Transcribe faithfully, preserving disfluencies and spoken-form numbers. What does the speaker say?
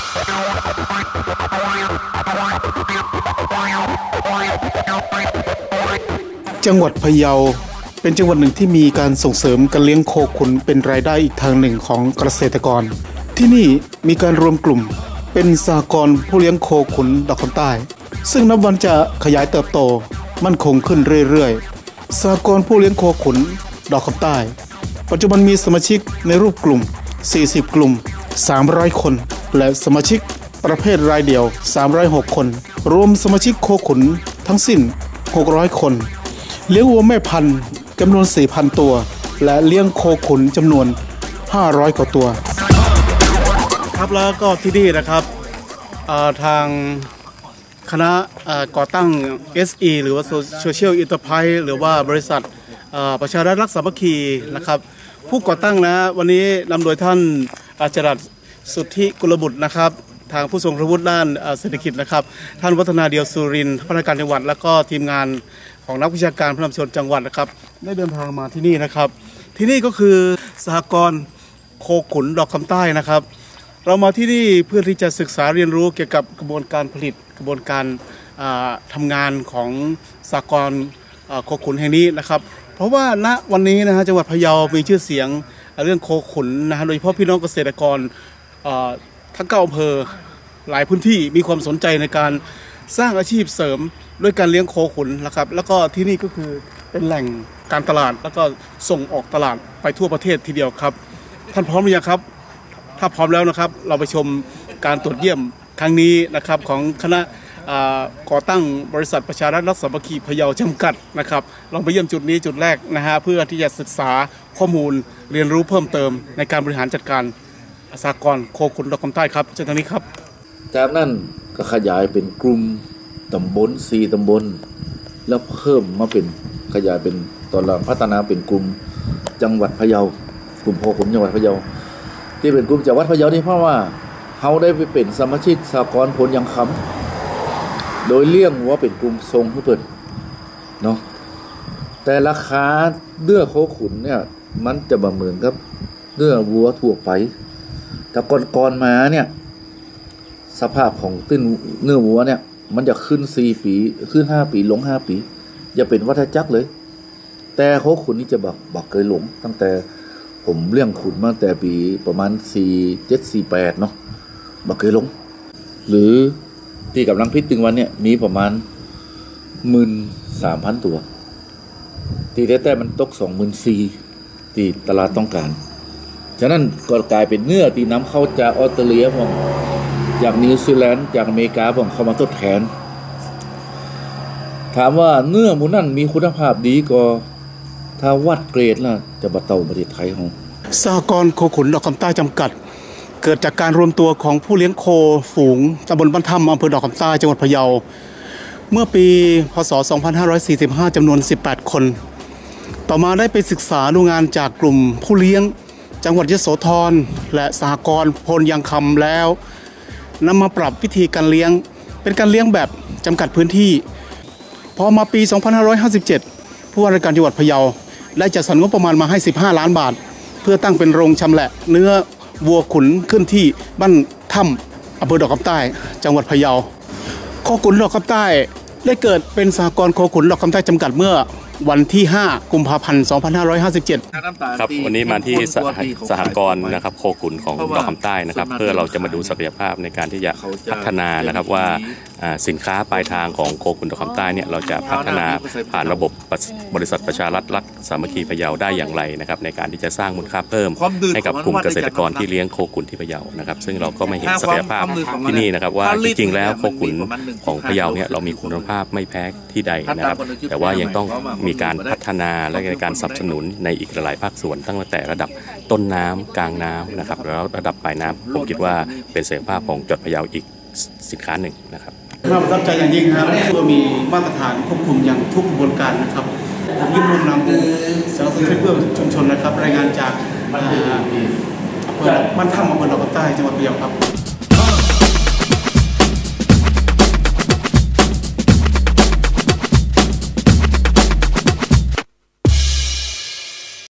จังหวัดพะเยาเป็นจังหวัดหนึ่งที่มีการส่งเสริมการเลี้ยงโคขุนเป็นรายได้อีกทางหนึ่งของเกษตรกรที่นี่มีการรวมกลุ่มเป็นสหกรณ์ผู้เลี้ยงโคขุนดอกคำใต้ซึ่งนับวันจะขยายเติบโตมั่นคงขึ้นเรื่อยๆสหกรณ์ผู้เลี้ยงโคขุนดอกคำใต้ปัจจุบันมีสมาชิกในรูปกลุ่มสี่สิบกลุ่มสามร้อยคนและสมาชิกประเภทรายเดี่ยวสามร้อยหกคนรวมสมาชิกโคขุนทั้งสิ้นหกร้อยคนเลี้ยงวัวแม่พันธุ์จำนวน สี่พัน ตัวและเลี้ยงโคขุนจำนวนห้าร้อยกว่าตัวครับแล้วก็ที่นี่นะครับทางคณะก่อตั้ง เอส อี หรือว่า Social Enterprise หรือว่าบริษัทประชารัฐรักสามัคคีนะครับผู้ก่อตั้งนะวันนี้นำโดยท่านจรัสสุทธิกุลบุตรนะครับทางผู้ทรงพระวุฒิด้านเศรษฐกิจนะครับท่านวัฒนาเดียวสุรินทร์พนักงานจังหวัดและก็ทีมงานของนักวิชาการผู้นำชนจังหวัดนะครับได้เดินทางมาที่นี่นะครับที่นี่ก็คือสหกรณ์โคขุนดอกคำใต้นะครับเรามาที่นี่เพื่อที่จะศึกษาเรียนรู้เกี่ยวกับกระบวนการผลิตกระบวนการทำงานของสหกรณ์โคขุนแห่งนี้นะครับเพราะว่าณวันนี้นะฮะจังหวัดพะเยามีชื่อเสียงเรื่องโคขุนนะฮะโดยเฉพาะพี่น้องเกษตรกรทั้งเก้าอำเภอหลายพื้นที่มีความสนใจในการสร้างอาชีพเสริมด้วยการเลี้ยงโคขุนนะครับแล้วก็ที่นี่ก็คือเป็นแหล่งการตลาดแล้วก็ส่งออกตลาดไปทั่วประเทศทีเดียวครับท่านพร้อมหรือยังครับถ้าพร้อมแล้วนะครับเราไปชมการตรวจเยี่ยมครั้งนี้นะครับของคณะก่อตั้งบริษัทประชารัฐรักสามัคคีพะเยาจำกัดนะครับลองไปเยี่ยมจุดนี้จุดแรกนะฮะเพื่อที่จะศึกษาข้อมูลเรียนรู้เพิ่มเติมในการบริหารจัดการสหกรณ์โคขุนดอกคำใต้ครับเชิญทางนี้ครับจากนั้นก็ขยายเป็นกลุ่มตำบลสี่ตำบลแล้วเพิ่มมาเป็นขยายเป็นตอนหลังพัฒนาเป็นกลุ่มจังหวัดพะเยากลุ่มโคขุนจังหวัดพะเยาที่เป็นกลุ่มจังหวัดพะเยานี่เพราะว่าเขาได้ไปเป็นสมาชิกสหกรณ์ผลยังคำโดยเลี้ยงว่าเป็นกลุ่มทรงผู้เปิดเนาะแต่ราคาเนื้อโคขุนเนี่ยมันจะบ่เหมือนกับเนื้อวัวทั่วไปแต่ก่อนๆมาเนี่ยสภาพของตื้นเนื้อวัวเนี่ยมันจะขึ้นสี่ปีขึ้นห้าปีลงห้าปีจะเป็นวัฏจักรเลยแต่โคขุนนี่จะบอกบอกเคยหลงตั้งแต่ผมเลี้ยงขุนมาแต่ปีประมาณสี่เจ็ดสี่แปดเนาะบอกเคยหลงหรือที่กำลังพิจตึงวันเนี่ยมีประมาณหมื่นสามพันตัวตีแต่แต่มันตกสองหมื่นสี่ที่ตลาดต้องการฉะนั้นก็กลายเป็นเนื้อที่นำเข้าจากออสเตรเลียของจากนิวซีแลนด์จากอเมริกาของเข้ามาทดแทนถามว่าเนื้อหมูนั่นมีคุณภาพดีก็ถ้าวัดเกรดล่ะจะบัดเต่าประเทศไทยของสหกรณ์โคขุนดอกคำใต้จำกัดเกิดจากการรวมตัวของผู้เลี้ยงโคฝูงตำบลบ้านถ้ำอำเภอดอกคำใต้จังหวัดพะเยาเมื่อปีพ.ศ. สองพันห้าร้อยสี่สิบห้าจำนวนสิบแปดคนต่อมาได้ไปศึกษาดูงานจากกลุ่มผู้เลี้ยงจังหวัดยโสธรและสหกรณ์พลยังคำแล้วนำมาปรับวิธีการเลี้ยงเป็นการเลี้ยงแบบจำกัดพื้นที่พอมาปีสองพันห้าร้อยห้าสิบเจ็ดผู้ว่าราชการจังหวัดพะเยาได้จัดสรรงบประมาณมาให้สิบห้าล้านบาทเพื่อตั้งเป็นโรงชำแหละเนื้อวัวขุนขึ้นที่บ้านถ้ำอำเภอดอกคำใต้จังหวัดพะเยาโคขุนดอกคำใต้ได้เกิดเป็นสหกรณ์โคขุนดอกคำใต้จำกัดเมื่อวันที่ห้ากุมภาพันธ์สองพันห้าร้อยห้าสิบเจ็ดครับวันนี้มาที่สหกรณ์นะครับโคขุนของดอกคำใต้นะครับเพื่อเราจะมาดูศักยภาพในการที่จะพัฒนานะครับว่าสินค้าปลายทางของโคขุนดอกคำใต้เนี่ยเราจะพัฒนาผ่านระบบบริษัทประชารัฐรักสามัคคีพะเยาได้อย่างไรนะครับในการที่จะสร้างมูลค่าเพิ่มให้กับกลุ่มเกษตรกรที่เลี้ยงโคขุนที่พะเยานะครับซึ่งเราก็ไม่เห็นศักยภาพที่นี่นะครับว่าจริงๆแล้วโคขุนของพะเยาเนี่ยเรามีคุณภาพไม่แพ้ที่ใดนะครับแต่ว่ายังต้องมีการพัฒนาและในการสนับสนุนในอีกหลายภาคส่วนตั้งแต่ระดับต้นน้ำกลางน้ำนะครับแล้วระดับปลายน้ำผมคิดว่าเป็นศักยภาพของจังหวัดพะเยาอีกสินค้าหนึ่งนะครับน่าประทับใจอย่างยิ่งครับที่เรามีมาตรฐานควบคุมอย่างทุกกระบวนการนะครับผมยิ่งร่วมนำสารสนเทศเพื่อชุมชนนะครับรายงานจากอำเภอบ้านถ้ำอำเภอดอกคำใต้จังหวัดพะเยาครับ